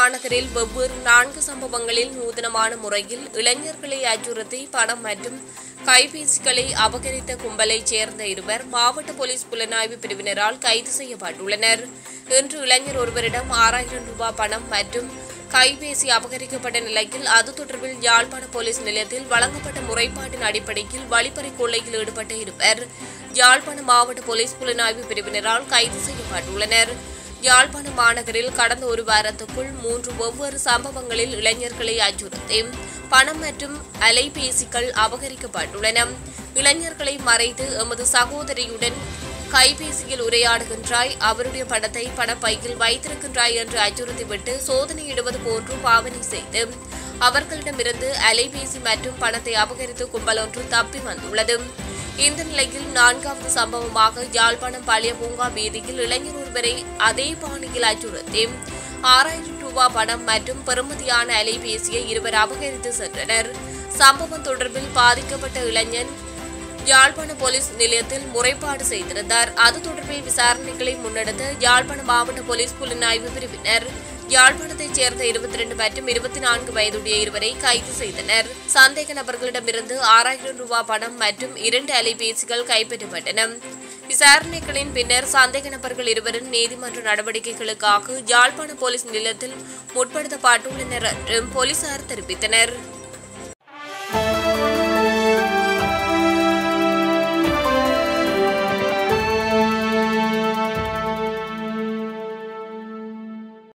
மாநகரில் வெவ்வேறு 4 சம்பவங்களில் நூதனமான முறையில் இளைஞர்களை அச்சுறுத்தி பணம் மற்றும் கைபேசிகளை அபகரித்த கும்பலைச் சேர்ந்த இருவர் மாவட்ட போலீஸ் புலனாய்வு பிரிவினரால் கைது செய்யப்பட்டுள்ளனர். இன்று இளைஞர் ஒருவரிடம் 6000 ரூபாய் பணம் மற்றும் கைபேசி அபகரிக்கப்பட்ட நிலையில் அது தொடர்பில் யாழ்ப்பாண போலீஸ் நிலையத்தில் வழங்கப்பட்ட முறைப்பாட்டின் அடிப்படையில் வழிப்பறி கொள்ளையில் ஈடுபட்ட இருவர் யாழ்ப்பாண மாவட்ட போலீஸ் புலனாய்வு பிரிவினரால் கைது செய்யப்பட்டுள்ளனர். யாழ்ப்பாண மாநகரில் கடந்த ஒரு வாரத்துக்குள் 3 வெவ்வேறு சம்பவங்களில் இளைஞர்களை அச்சுறுத்தி பணம் மற்றும் அலைபேசிகள் அபகரிக்கப்பட்டுள்ளன. இளைஞர்களை மறைத்து எமது சகோதரியுடன் கைபேசியில் உரையாடுகின்றாய், அவருடைய பணத்தை பணப்பையில் வைத்திருக்கின்றாய் என்று அச்சுறுத்திவிட்டு சோதனையிடுவது போன்று பாவனை செய்து அவர்களிடமிருந்து அலைபேசி மற்றும் பணத்தை அபகரித்து கும்பல் ஒன்று தப்பி வந்துள்ளது. இந்த நிலையில் 4வது சம்பவமாக யாழ்ப்பாணம் பழைய பூங்கா வீதியில் இளைஞர் ஒருவரை அதே பாணியில் அச்சுறுத்தி 6000 ரூபாய் பணம் மற்றும் பெறுமதியான அலைபேசியை இருவர் அபகரித்து சென்றனர். சம்பவம் தொடர்பில் பாதிக்கப்பட்ட இளைஞன் யாழ்ப்பாண போலீஸ் நிலையத்தில் முறைப்பாடு செய்திருந்தார். அது தொடர்பில் விசாரணைகளை முன்னெடுத்த யாழ்ப்பாண மாவட்ட போலீஸ் புலனாய்வு பிரிவினர் யாழ்ப்பாணத்தைச் சேர்ந்த 22 மற்றும் 24 வயதுடைய இருவரை கைது செய்தனர். சந்தேக நபர்களிடமிருந்து 6000 ரூபாய் பணம் மற்றும் 2 அலைபேசிகள் கைப்பற்றப்பட்டன. விசாரணைகளின் பின்னர் சந்தேக நபர்கள் இருவரும் நீதிமன்ற நடவடிக்கைகளுக்காக யாழ்ப்பாண போலீஸ் நிலையத்தில் முற்படுத்தப்பட்டுள்ளனர் என்றும் போலீசார் தெரிவித்தனர்.